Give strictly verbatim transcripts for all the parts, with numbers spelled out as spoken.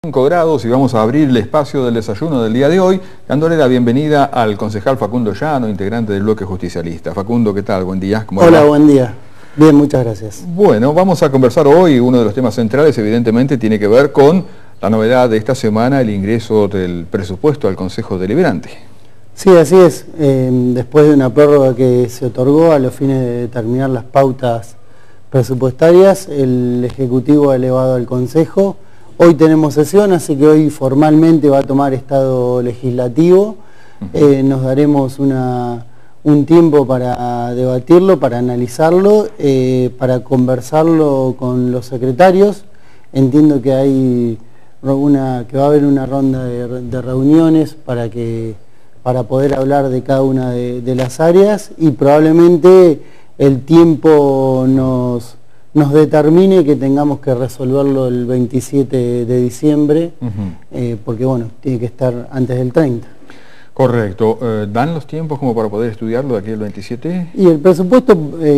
cinco grados y vamos a abrir el espacio del desayuno del día de hoy, dándole la bienvenida al concejal Facundo Llano, integrante del bloque justicialista. Facundo, ¿qué tal? Buen día. ¿Cómo Hola, va? buen día. Bien, muchas gracias. Bueno, vamos a conversar hoy. Uno de los temas centrales, evidentemente, tiene que ver con la novedad de esta semana, el ingreso del presupuesto al Consejo Deliberante. Sí, así es. Eh, después de una prórroga que se otorgó a los fines de determinar las pautas presupuestarias, el Ejecutivo ha elevado al Consejo. Hoy tenemos sesión, así que hoy formalmente va a tomar estado legislativo. Uh-huh. eh, nos daremos una, un tiempo para debatirlo, para analizarlo, eh, para conversarlo con los secretarios. Entiendo que hay una, que va a haber una ronda de, de reuniones para que para poder hablar de cada una de, de las áreas, y probablemente el tiempo nos, nos determine que tengamos que resolverlo el veintisiete de diciembre, uh-huh. eh, porque bueno, tiene que estar antes del treinta. Correcto. Eh, ¿Dan los tiempos como para poder estudiarlo de aquí al veintisiete? Y el presupuesto,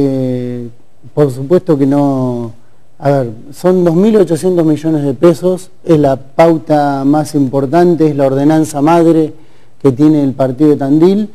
eh, por supuesto que no... A ver, son dos mil ochocientos millones de pesos, es la pauta más importante, es la ordenanza madre que tiene el partido de Tandil.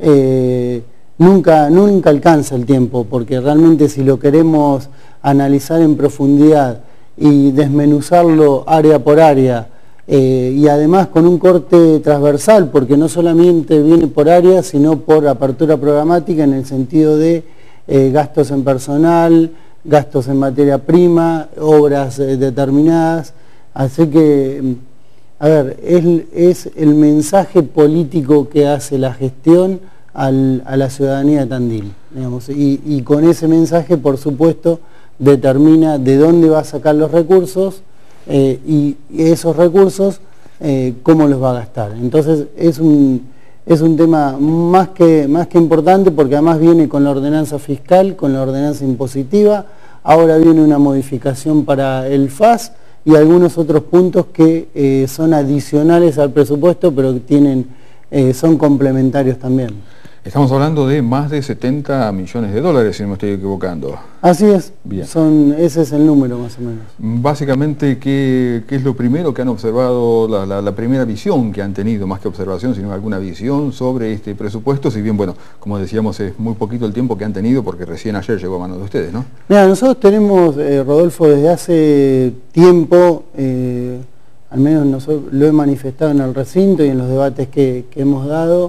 eh, nunca, nunca alcanza el tiempo, porque realmente si lo queremos analizar en profundidad y desmenuzarlo área por área, eh, y además con un corte transversal, porque no solamente viene por área, sino por apertura programática en el sentido de eh, gastos en personal, gastos en materia prima, obras eh, determinadas. Así que, a ver, es, es el mensaje político que hace la gestión al, a la ciudadanía de Tandil, digamos, y, y con ese mensaje, por supuesto, determina de dónde va a sacar los recursos eh, y, y esos recursos eh, cómo los va a gastar. Entonces es un, es un tema más que, más que importante, porque además viene con la ordenanza fiscal, con la ordenanza impositiva. Ahora viene una modificación para el F A S y algunos otros puntos que eh, son adicionales al presupuesto, pero que tienen, eh, son complementarios también. Estamos hablando de más de setenta millones de dólares, si no me estoy equivocando. Así es. Bien. Son, ese es el número más o menos. Básicamente, ¿qué, qué es lo primero que han observado, la, la, la primera visión que han tenido, más que observación, sino alguna visión sobre este presupuesto? Si bien, bueno, como decíamos, es muy poquito el tiempo que han tenido, porque recién ayer llegó a manos de ustedes, ¿no? Mira, nosotros tenemos, eh, Rodolfo, desde hace tiempo, eh, al menos nosotros lo he manifestado en el recinto y en los debates que, que hemos dado,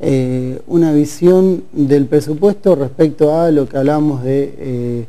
Eh, una visión del presupuesto respecto a lo que hablábamos de eh,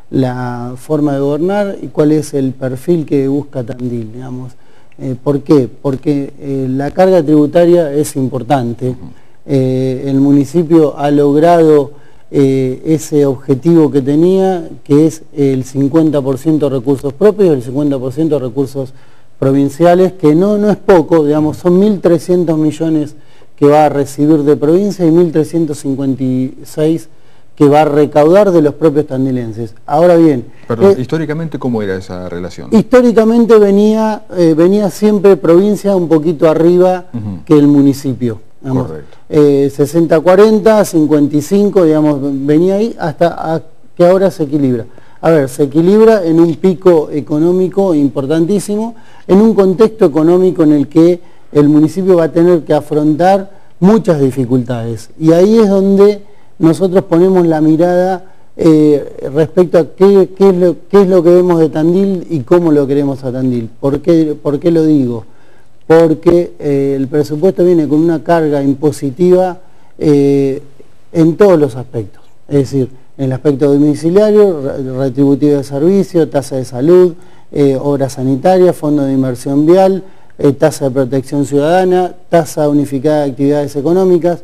la forma de gobernar y cuál es el perfil que busca Tandil, digamos. Eh, ¿Por qué? Porque eh, la carga tributaria es importante. Eh, el municipio ha logrado eh, ese objetivo que tenía, que es el cincuenta por ciento de recursos propios y el cincuenta por ciento de recursos provinciales, que no, no es poco, digamos, son mil trescientos millones que va a recibir de provincia y mil trescientos cincuenta y seis que va a recaudar de los propios tandilenses. Ahora bien... Perdón, eh, históricamente, ¿cómo era esa relación? Históricamente venía, eh, venía siempre provincia un poquito arriba uh-huh. que el municipio. Digamos. Correcto. Eh, sesenta cuarenta, cincuenta y cinco, digamos, venía ahí hasta a, que ahora se equilibra. A ver, se equilibra en un pico económico importantísimo, en un contexto económico en el que el municipio va a tener que afrontar muchas dificultades. Y ahí es donde nosotros ponemos la mirada eh, respecto a qué, qué, es lo, qué es lo que vemos de Tandil y cómo lo queremos a Tandil. ¿Por qué, por qué lo digo? Porque eh, el presupuesto viene con una carga impositiva eh, en todos los aspectos. Es decir, en el aspecto domiciliario, retributivo de servicio, tasa de salud, eh, obra sanitaria, fondo de inversión vial, Eh, tasa de protección ciudadana, tasa unificada de actividades económicas.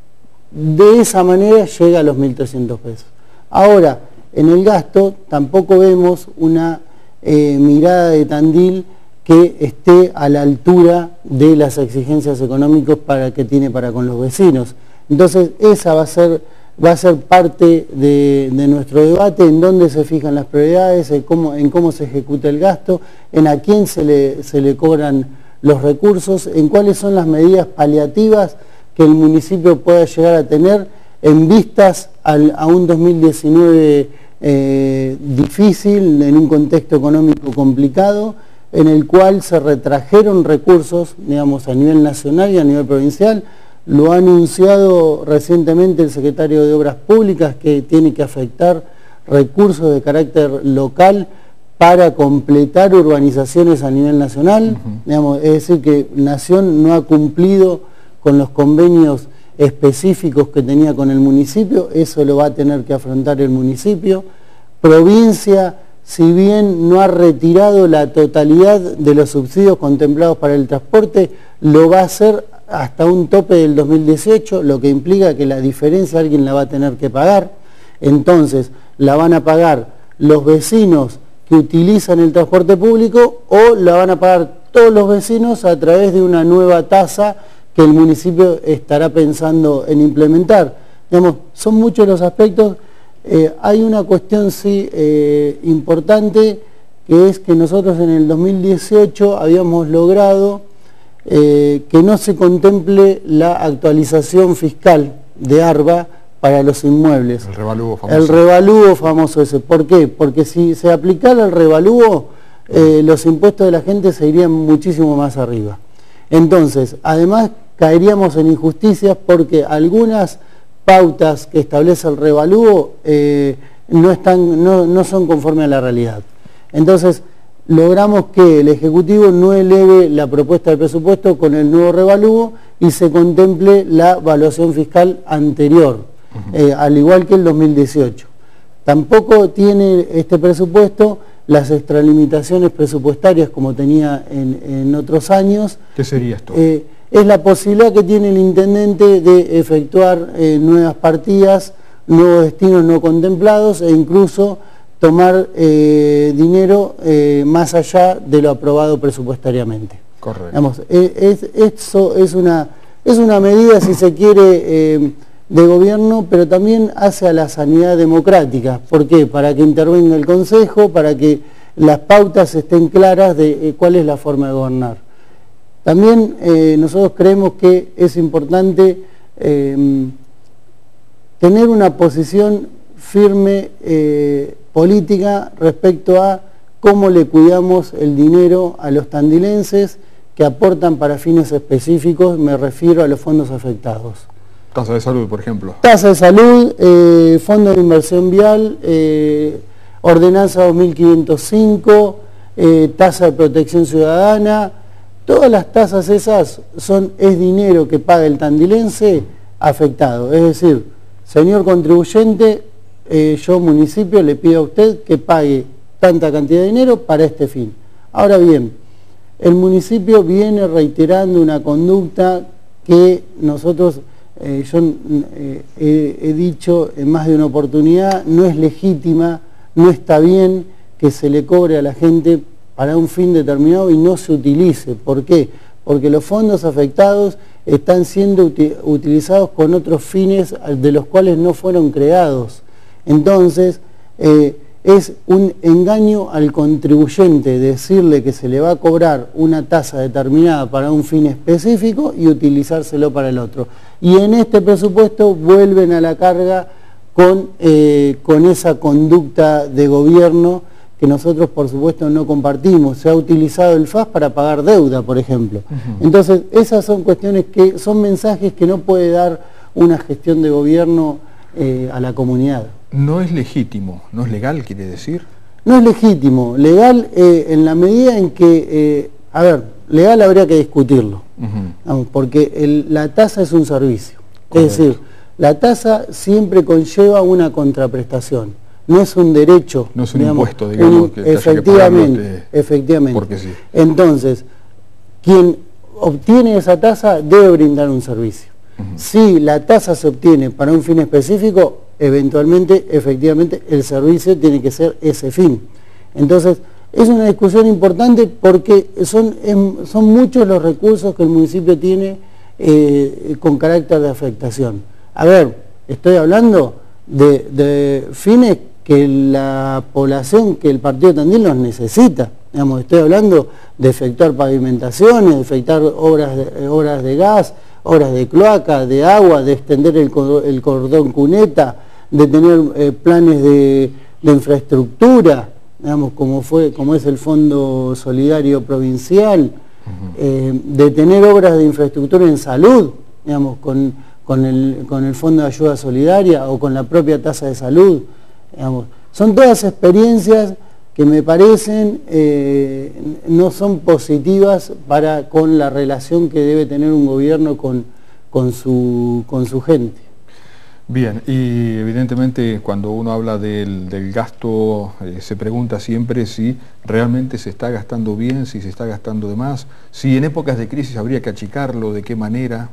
De esa manera llega a los mil trescientos pesos. Ahora, en el gasto tampoco vemos una eh, mirada de Tandil que esté a la altura de las exigencias económicas para, que tiene para con los vecinos. Entonces, esa va a ser, va a ser parte de, de nuestro debate, en dónde se fijan las prioridades, en cómo, en cómo se ejecuta el gasto, en a quién se le, se le cobran los recursos, en cuáles son las medidas paliativas que el municipio pueda llegar a tener en vistas al, a un dos mil diecinueve eh, difícil, en un contexto económico complicado, en el cual se retrajeron recursos, digamos, a nivel nacional y a nivel provincial. Lo ha anunciado recientemente el secretario de Obras Públicas, que tiene que afectar recursos de carácter local para completar urbanizaciones a nivel nacional. Uh-huh. Digamos, es decir, que Nación no ha cumplido con los convenios específicos que tenía con el municipio, eso lo va a tener que afrontar el municipio. Provincia, si bien no ha retirado la totalidad de los subsidios contemplados para el transporte, lo va a hacer hasta un tope del dos mil dieciocho, lo que implica que la diferencia alguien la va a tener que pagar. Entonces, la van a pagar los vecinos que utilizan el transporte público o la van a pagar todos los vecinos a través de una nueva tasa que el municipio estará pensando en implementar. Digamos, son muchos los aspectos. Eh, hay una cuestión sí eh, importante, que es que nosotros en el dos mil dieciocho habíamos logrado eh, que no se contemple la actualización fiscal de ARBA para los inmuebles. El revalúo famoso. El revalúo famoso ese. ¿Por qué? Porque si se aplicara el revalúo, eh, los impuestos de la gente se irían muchísimo más arriba. Entonces, además caeríamos en injusticias porque algunas pautas que establece el revalúo eh, no, están, no, no son conformes a la realidad. Entonces, logramos que el Ejecutivo no eleve la propuesta de presupuesto con el nuevo revalúo y se contemple la evaluación fiscal anterior, uh-huh. eh, al igual que el dos mil dieciocho. Tampoco tiene este presupuesto las extralimitaciones presupuestarias como tenía en, en otros años. ¿Qué sería esto? Eh, es la posibilidad que tiene el intendente de efectuar eh, nuevas partidas, nuevos destinos no contemplados e incluso tomar eh, dinero eh, más allá de lo aprobado presupuestariamente. Correcto. Digamos, es, eso es una, es una medida, si se quiere, eh, de gobierno, pero también hace a la sanidad democrática. ¿Por qué? Para que intervenga el Consejo, para que las pautas estén claras de eh, cuál es la forma de gobernar. También eh, nosotros creemos que es importante eh, tener una posición firme eh, política respecto a cómo le cuidamos el dinero a los tandilenses que aportan para fines específicos, me refiero a los fondos afectados. Tasa de salud, por ejemplo. Tasa de salud, eh, Fondo de Inversión Vial, eh, Ordenanza dos mil quinientos cinco, eh, Tasa de Protección Ciudadana. Todas las tasas esas son, es dinero que paga el tandilense afectado. Es decir, señor contribuyente, eh, yo municipio le pido a usted que pague tanta cantidad de dinero para este fin. Ahora bien, el municipio viene reiterando una conducta que nosotros, eh, yo eh, he, he dicho en más de una oportunidad, no es legítima, no está bien que se le cobre a la gente para un fin determinado y no se utilice. ¿Por qué? Porque los fondos afectados están siendo uti- utilizados con otros fines de los cuales no fueron creados. Entonces, eh, es un engaño al contribuyente decirle que se le va a cobrar una tasa determinada para un fin específico y utilizárselo para el otro. Y en este presupuesto vuelven a la carga con, eh, con esa conducta de gobierno que nosotros por supuesto no compartimos. Se ha utilizado el F A S para pagar deuda, por ejemplo. Uh-huh. Entonces, esas son cuestiones que son mensajes que no puede dar una gestión de gobierno eh, a la comunidad. No es legítimo, no es legal, quiere decir. No es legítimo, legal eh, en la medida en que, eh, a ver, legal habría que discutirlo, uh-huh. Vamos, porque el, la tasa es un servicio. Correcto. Es decir, la tasa siempre conlleva una contraprestación. No es un derecho. No es un digamos, impuesto, digamos, un, que efectivamente, que pagarlo, efectivamente. Porque sí. Entonces, quien obtiene esa tasa debe brindar un servicio. Uh-huh. Si la tasa se obtiene para un fin específico, eventualmente, efectivamente, el servicio tiene que ser ese fin. Entonces, es una discusión importante porque son, son muchos los recursos que el municipio tiene eh, con carácter de afectación. A ver, estoy hablando de, de fines que la población, que el partido de Tandil los necesita. Digamos, estoy hablando de efectuar pavimentaciones, de efectuar obras de, obras de gas, obras de cloaca, de agua, de extender el, el cordón cuneta, de tener eh, planes de, de infraestructura. digamos, como, fue, como es el Fondo Solidario Provincial, uh-huh. eh, de tener obras de infraestructura en salud, digamos, con, con, el, con el Fondo de Ayuda Solidaria o con la propia tasa de salud, digamos. Son todas experiencias que me parecen eh, no son positivas para con la relación que debe tener un gobierno con, con, su, con su gente. Bien, y evidentemente cuando uno habla del, del gasto eh, se pregunta siempre si realmente se está gastando bien, si se está gastando de más, si en épocas de crisis habría que achicarlo, de qué manera.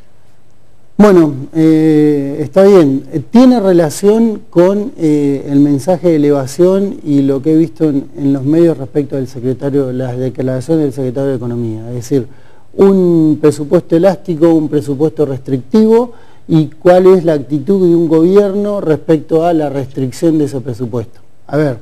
Bueno, eh, está bien, tiene relación con eh, el mensaje de elevación y lo que he visto en, en los medios respecto del secretario, las declaraciones del secretario de Economía, es decir, un presupuesto elástico, un presupuesto restrictivo y cuál es la actitud de un gobierno respecto a la restricción de ese presupuesto. A ver,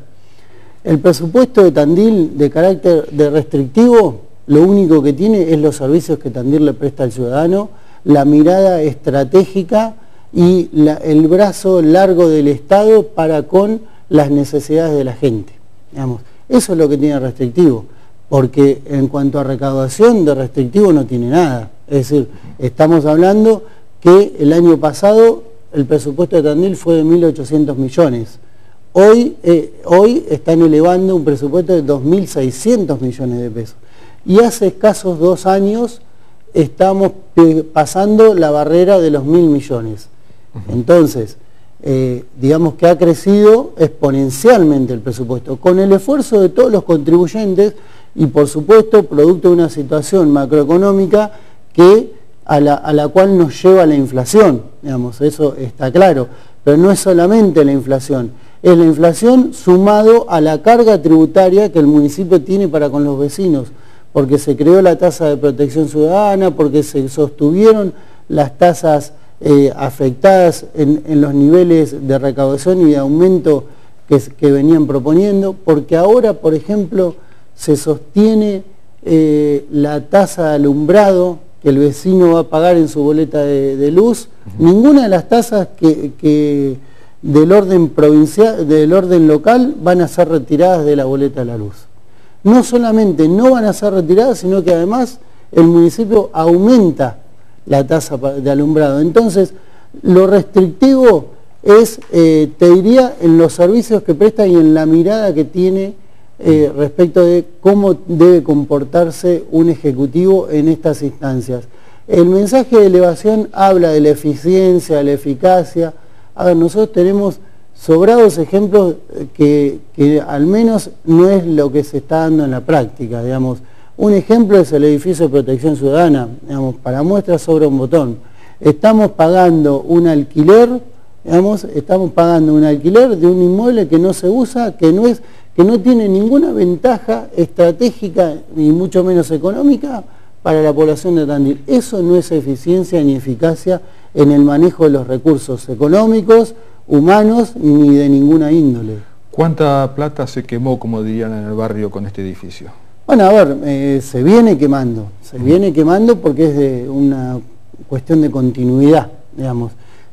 el presupuesto de Tandil de carácter de restrictivo, lo único que tiene es los servicios que Tandil le presta al ciudadano, la mirada estratégica y la, el brazo largo del Estado para con las necesidades de la gente. Digamos, eso es lo que tiene restrictivo, porque en cuanto a recaudación de restrictivo no tiene nada. Es decir, estamos hablando que el año pasado el presupuesto de Tandil fue de mil ochocientos millones. Hoy, eh, hoy están elevando un presupuesto de dos mil seiscientos millones de pesos. Y hace escasos dos años estamos pasando la barrera de los mil millones. Entonces, eh, digamos que ha crecido exponencialmente el presupuesto, con el esfuerzo de todos los contribuyentes y por supuesto producto de una situación macroeconómica que A la, a la cual nos lleva la inflación, digamos, eso está claro, pero no es solamente la inflación, es la inflación sumado a la carga tributaria que el municipio tiene para con los vecinos, porque se creó la tasa de protección ciudadana, porque se sostuvieron las tasas eh, afectadas en, en los niveles de recaudación y de aumento que, que venían proponiendo, porque ahora, por ejemplo, se sostiene eh, la tasa de alumbrado que el vecino va a pagar en su boleta de, de luz, uh-huh. Ninguna de las tasas que, que del orden provincial, del orden local van a ser retiradas de la boleta de la luz. No solamente no van a ser retiradas, sino que además el municipio aumenta la tasa de alumbrado. Entonces, lo restrictivo es, eh, te diría, en los servicios que presta y en la mirada que tiene Eh, respecto de cómo debe comportarse un ejecutivo en estas instancias. El mensaje de elevación habla de la eficiencia, de la eficacia. A ver, nosotros tenemos sobrados ejemplos que, que al menos no es lo que se está dando en la práctica, digamos. Un ejemplo es el edificio de protección ciudadana, digamos, para muestra sobra un botón. Estamos pagando un alquiler, digamos, estamos pagando un alquiler de un inmueble que no se usa, que no es que no tiene ninguna ventaja estratégica ni mucho menos económica para la población de Tandil. Eso no es eficiencia ni eficacia en el manejo de los recursos económicos, humanos, ni de ninguna índole. ¿Cuánta plata se quemó, como dirían en el barrio, con este edificio? Bueno, a ver, eh, se viene quemando, se viene quemando porque es de una cuestión de continuidad, digamos.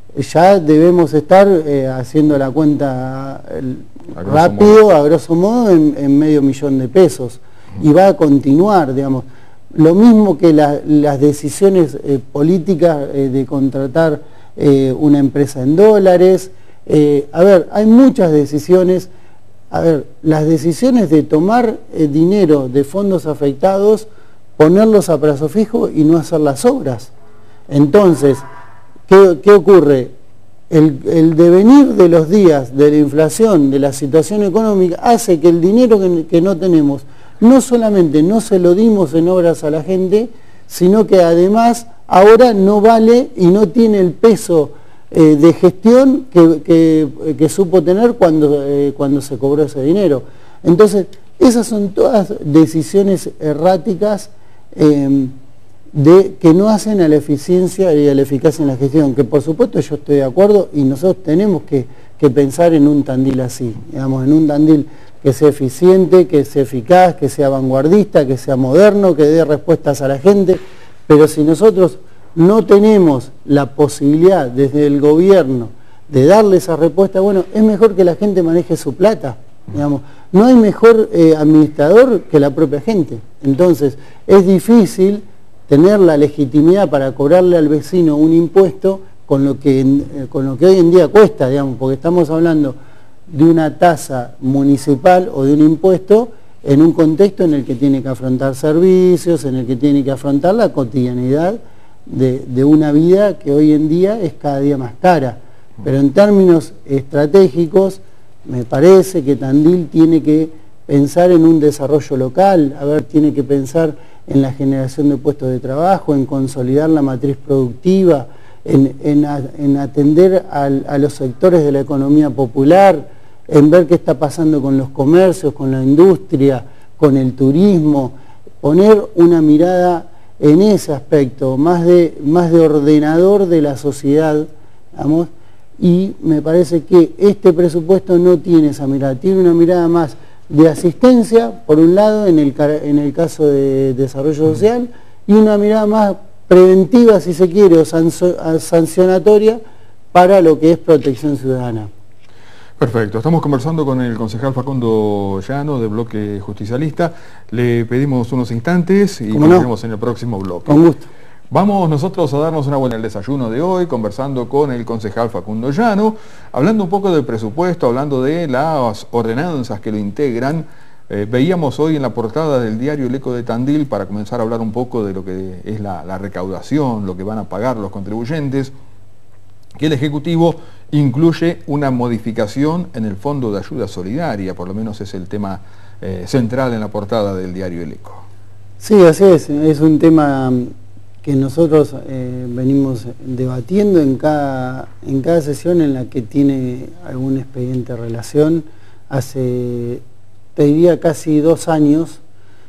Ya debemos estar eh, haciendo la cuenta el, a rápido, modo. a grosso modo, en, en medio millón de pesos. Uh-huh. Y va a continuar, digamos. Lo mismo que la, las decisiones eh, políticas eh, de contratar eh, una empresa en dólares. Eh, a ver, hay muchas decisiones. A ver, las decisiones de tomar eh, dinero de fondos afectados, ponerlos a plazo fijo y no hacer las obras. Entonces, ¿Qué, ¿qué ocurre? El, el devenir de los días, de la inflación, de la situación económica, hace que el dinero que, que no tenemos, no solamente no se lo dimos en obras a la gente, sino que además ahora no vale y no tiene el peso eh, de gestión que, que, que supo tener cuando, eh, cuando se cobró ese dinero. Entonces, esas son todas decisiones erráticas eh, de, que no hacen a la eficiencia y a la eficacia en la gestión, que por supuesto yo estoy de acuerdo y nosotros tenemos que, que pensar en un Tandil así, digamos, en un Tandil que sea eficiente, que sea eficaz, que sea vanguardista, que sea moderno, que dé respuestas a la gente, pero si nosotros no tenemos la posibilidad desde el gobierno de darle esa respuesta, bueno, es mejor que la gente maneje su plata, digamos. no hay mejor eh, administrador que la propia gente. Entonces, es difícil tener la legitimidad para cobrarle al vecino un impuesto con lo que, eh, con lo que hoy en día cuesta, digamos, porque estamos hablando de una tasa municipal o de un impuesto en un contexto en el que tiene que afrontar servicios, en el que tiene que afrontar la cotidianidad de, de una vida que hoy en día es cada día más cara. Pero en términos estratégicos, me parece que Tandil tiene que pensar en un desarrollo local, a ver, tiene que pensar en la generación de puestos de trabajo, en consolidar la matriz productiva, en, en, en atender al, a los sectores de la economía popular, en ver qué está pasando con los comercios, con la industria, con el turismo, poner una mirada en ese aspecto, más de, más de ordenador de la sociedad, digamos, y me parece que este presupuesto no tiene esa mirada, tiene una mirada más de asistencia, por un lado, en el, en el caso de desarrollo social, y una mirada más preventiva, si se quiere, o sancionatoria para lo que es protección ciudadana. Perfecto, estamos conversando con el concejal Facundo Llano de Bloque Justicialista. Le pedimos unos instantes y nos vemos en el próximo bloque. Con gusto. Vamos nosotros a darnos una buena el desayuno de hoy, conversando con el concejal Facundo Llano, hablando un poco del presupuesto, hablando de las ordenanzas que lo integran. Eh, veíamos hoy en la portada del diario El Eco de Tandil, para comenzar a hablar un poco de lo que es la, la recaudación, lo que van a pagar los contribuyentes, que el Ejecutivo incluye una modificación en el Fondo de Ayuda Solidaria, por lo menos es el tema eh, central en la portada del diario El Eco. Sí, así es, es un tema que nosotros eh, venimos debatiendo en cada, en cada sesión en la que tiene algún expediente de relación. Hace, te diría, casi dos años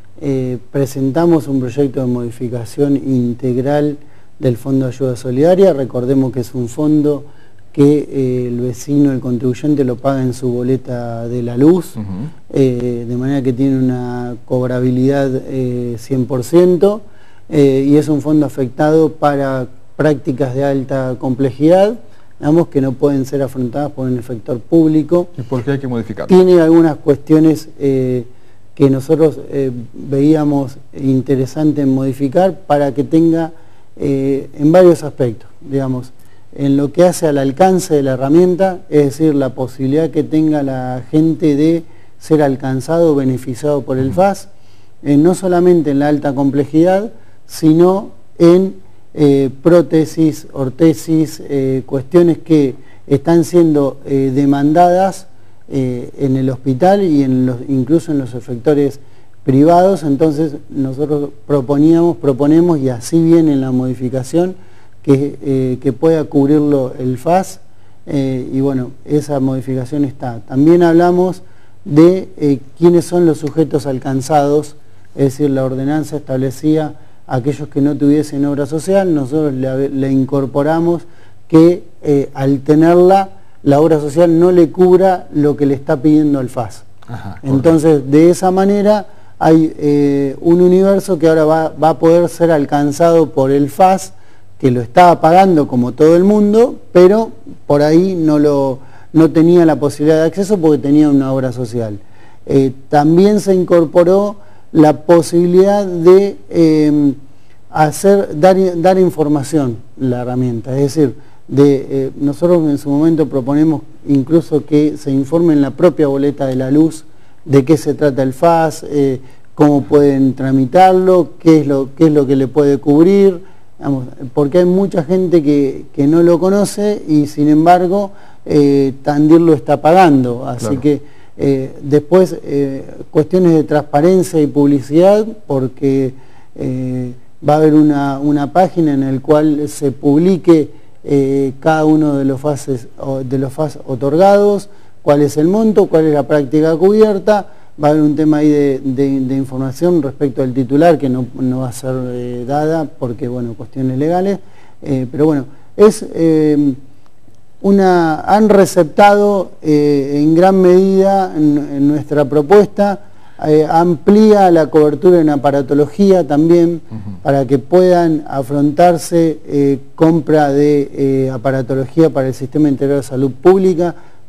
eh, presentamos un proyecto de modificación integral del Fondo de Ayuda Solidaria. Recordemos que es un fondo que eh, el vecino, el contribuyente, lo paga en su boleta de la luz, uh-huh. eh, de manera que tiene una cobrabilidad eh, cien por ciento, eh, y es un fondo afectado para prácticas de alta complejidad, digamos, que no pueden ser afrontadas por un efector público. ¿Y por qué hay que modificarlo? Tiene algunas cuestiones eh, que nosotros eh, veíamos interesante en modificar para que tenga Eh, en varios aspectos, digamos, en lo que hace al alcance de la herramienta, es decir, la posibilidad que tenga la gente de ser alcanzado o beneficiado por el F A S, eh, no solamente en la alta complejidad, sino en eh, prótesis, ortesis, eh, cuestiones que están siendo eh, demandadas eh, en el hospital y en los, incluso en los efectores privados. Entonces nosotros proponíamos, proponemos, y así viene en la modificación, que, eh, que pueda cubrirlo el F A S, eh, y bueno, esa modificación está. También hablamos de eh, quiénes son los sujetos alcanzados, es decir, la ordenanza establecía a aquellos que no tuviesen obra social, nosotros le, le incorporamos que eh, al tenerla, la obra social no le cubra lo que le está pidiendo el F A S. Ajá, entonces, de esa manera hay eh, un universo que ahora va, va a poder ser alcanzado por el F A S, que lo estaba pagando como todo el mundo, pero por ahí no, lo, no tenía la posibilidad de acceso porque tenía una obra social. Eh, también se incorporó la posibilidad de eh, hacer, dar, dar información, la herramienta, es decir, de, eh, nosotros en su momento proponemos incluso que se informe en la propia boleta de la luz de qué se trata el F A S, eh, cómo pueden tramitarlo, qué es lo, qué es lo que le puede cubrir, digamos, porque hay mucha gente que, que no lo conoce y sin embargo eh, Tandil lo está pagando, así claro. que eh, después eh, cuestiones de transparencia y publicidad, porque eh, va a haber una, una página en la cual se publique eh, cada uno de los F A S, de los F A S otorgados, cuál es el monto, cuál es la práctica cubierta. Va a haber un tema ahí de, de, de información respecto al titular que no, no va a ser eh, dada porque, bueno, cuestiones legales, eh, pero bueno, es eh, una, han receptado eh, en gran medida en, en nuestra propuesta, eh, amplía la cobertura en aparatología también, uh-huh. para que puedan afrontarse eh, compra de eh, aparatología para el Sistema Integral de Salud Pública,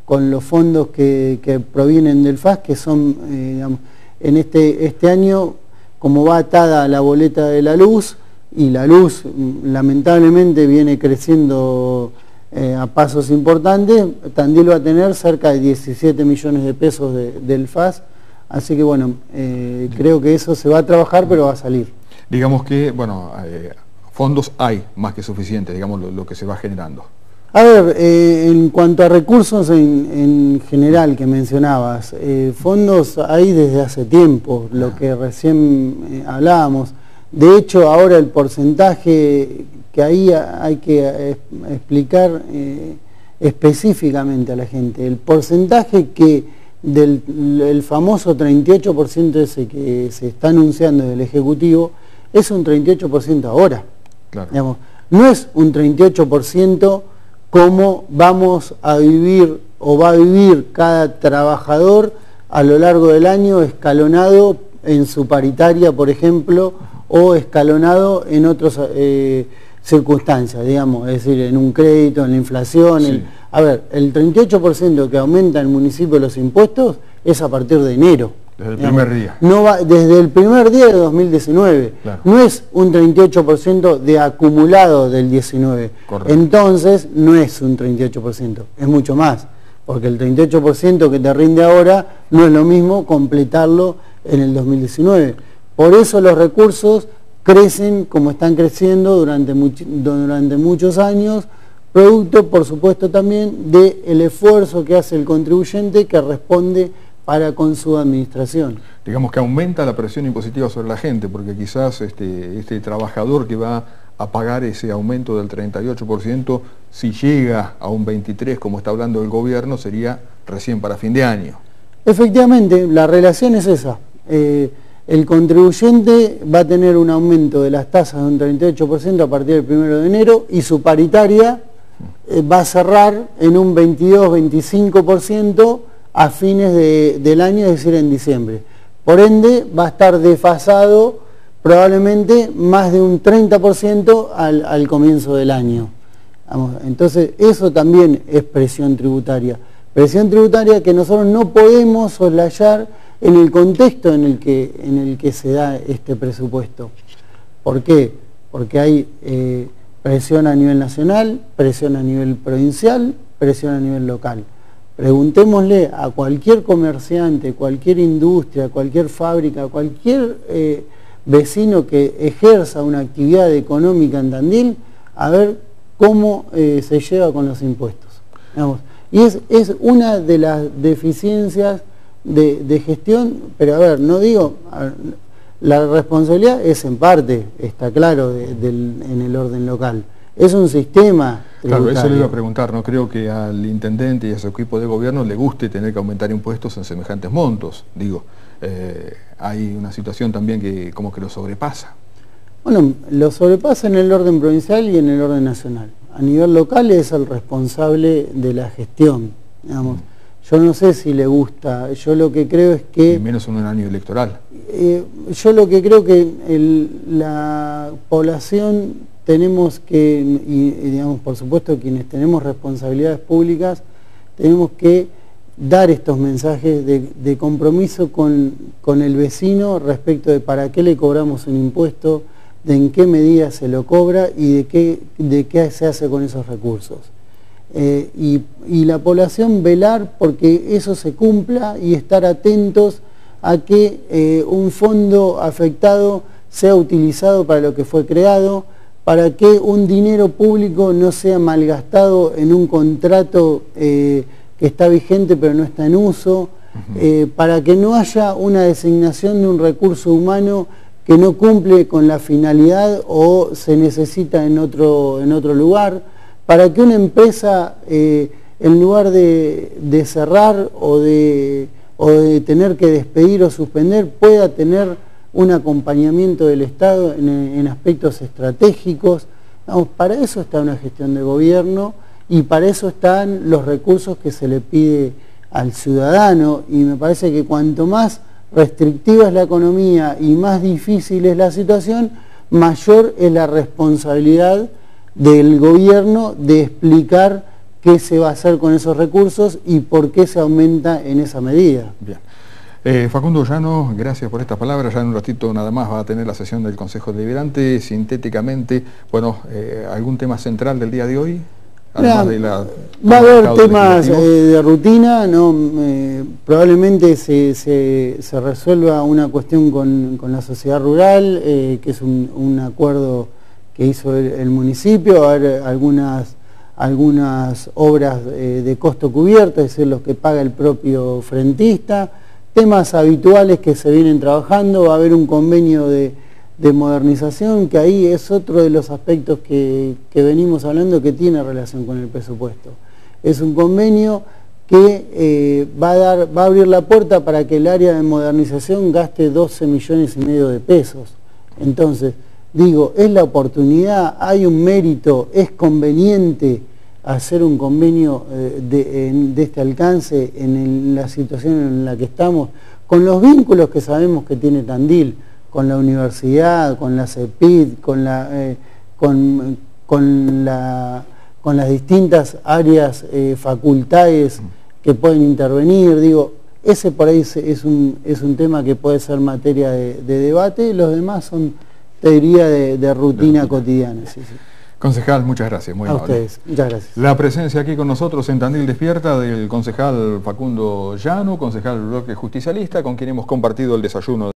con los fondos que, que provienen del F A S, que son, eh, digamos, en este, este año, como va atada a la boleta de la luz, y la luz lamentablemente viene creciendo eh, a pasos importantes, Tandil va a tener cerca de diecisiete millones de pesos de, del F A S, así que bueno, eh, creo que eso se va a trabajar, pero va a salir. Digamos que, bueno, eh, fondos hay más que suficientes, digamos, lo, lo que se va generando. A ver, eh, en cuanto a recursos en, en general que mencionabas, eh, fondos hay desde hace tiempo, lo que recién eh, hablábamos. De hecho, ahora el porcentaje que ahí hay que eh, explicar eh, específicamente a la gente, el porcentaje que del el famoso treinta y ocho por ciento ese que se está anunciando del Ejecutivo, es un treinta y ocho por ciento ahora. Claro. Digamos, no es un treinta y ocho por ciento cómo vamos a vivir o va a vivir cada trabajador a lo largo del año escalonado en su paritaria, por ejemplo, o escalonado en otras eh, circunstancias, digamos, es decir, en un crédito, en la inflación. Sí. El, a ver, el treinta y ocho por ciento que aumenta en el municipio los impuestos es a partir de enero. Desde el digamos, primer día. No va, desde el primer día de dos mil diecinueve. Claro. No es un treinta y ocho por ciento de acumulado del diecinueve. Correcto. Entonces no es un treinta y ocho por ciento, es mucho más. Porque el treinta y ocho por ciento que te rinde ahora no es lo mismo completarlo en el dos mil diecinueve. Por eso los recursos crecen como están creciendo durante, much, durante muchos años, producto por supuesto también del esfuerzo que hace el contribuyente que responde para con su administración. Digamos que aumenta la presión impositiva sobre la gente, porque quizás este, este trabajador que va a pagar ese aumento del treinta y ocho por ciento, si llega a un veintitrés por ciento como está hablando el gobierno, sería recién para fin de año. Efectivamente, la relación es esa. Eh, el contribuyente va a tener un aumento de las tasas de un treinta y ocho por ciento a partir del primero de enero y su paritaria eh, va a cerrar en un veintidós a veinticinco por ciento a fines de, del año, es decir, en diciembre. Por ende, va a estar desfasado probablemente más de un treinta por ciento al, al comienzo del año. Vamos, entonces, eso también es presión tributaria. Presión tributaria que nosotros no podemos soslayar en el contexto en el que, en el que se da este presupuesto. ¿Por qué? Porque hay eh, presión a nivel nacional, presión a nivel provincial, presión a nivel local. Preguntémosle a cualquier comerciante, cualquier industria, cualquier fábrica, cualquier eh, vecino que ejerza una actividad económica en Tandil, a ver cómo eh, se lleva con los impuestos. Digamos, y es, es una de las deficiencias de, de gestión, pero a ver, no digo, ver, la responsabilidad es en parte, está claro, de, del, en el orden local. Es un sistema tributario. Claro, eso le iba a preguntar, no creo que al intendente y a su equipo de gobierno le guste tener que aumentar impuestos en semejantes montos. Digo, eh, hay una situación también que como que lo sobrepasa. Bueno, lo sobrepasa en el orden provincial y en el orden nacional. A nivel local es el responsable de la gestión, digamos. Mm. Yo no sé si le gusta, yo lo que creo es que... Y menos en un año electoral. Eh, yo lo que creo que el, la población... tenemos que, y digamos, por supuesto, quienes tenemos responsabilidades públicas, tenemos que dar estos mensajes de, de compromiso con, con el vecino respecto de para qué le cobramos un impuesto, de en qué medida se lo cobra y de qué, de qué se hace con esos recursos. Eh, y, y la población velar porque eso se cumpla y estar atentos a que eh, un fondo afectado sea utilizado para lo que fue creado, para que un dinero público no sea malgastado en un contrato eh, que está vigente pero no está en uso, uh-huh. eh, para que no haya una designación de un recurso humano que no cumple con la finalidad o se necesita en otro, en otro lugar, para que una empresa, eh, en lugar de, de cerrar o de, o de tener que despedir o suspender, pueda tener un acompañamiento del Estado en, en aspectos estratégicos. Vamos, para eso está una gestión de gobierno y para eso están los recursos que se le pide al ciudadano, y me parece que cuanto más restrictiva es la economía y más difícil es la situación, mayor es la responsabilidad del gobierno de explicar qué se va a hacer con esos recursos y por qué se aumenta en esa medida. Bien. Eh, Facundo Llano, gracias por estas palabras. Ya en un ratito nada más va a tener la sesión del Consejo Deliberante. Sintéticamente, bueno, eh, ¿algún tema central del día de hoy? Mira, de la, va a haber temas eh, de rutina, ¿no? Eh, probablemente se, se, se resuelva una cuestión con, con la sociedad rural, eh, que es un, un acuerdo que hizo el, el municipio. Va a haber algunas, algunas obras eh, de costo cubierto, es decir, los que paga el propio frentista. Temas habituales que se vienen trabajando, va a haber un convenio de, de modernización, que ahí es otro de los aspectos que, que venimos hablando que tiene relación con el presupuesto. Es un convenio que eh, va, a dar, va a abrir la puerta para que el área de modernización gaste doce millones y medio de pesos. Entonces, digo, es la oportunidad, hay un mérito, es conveniente hacer un convenio eh, de, en, de este alcance en el, la situación en la que estamos, con los vínculos que sabemos que tiene Tandil, con la universidad, con la CEPID, con, la, eh, con, con, la, con las distintas áreas, eh, facultades que pueden intervenir. Digo, ese por ahí es, es, un, es un tema que puede ser materia de, de debate, los demás son, te diría, de, de rutina de cotidiana. Sí, sí. Concejal, muchas gracias. Muy a amable. ustedes, muchas gracias. La presencia aquí con nosotros en Tandil Despierta del concejal Facundo Llano, concejal del bloque justicialista, con quien hemos compartido el desayuno.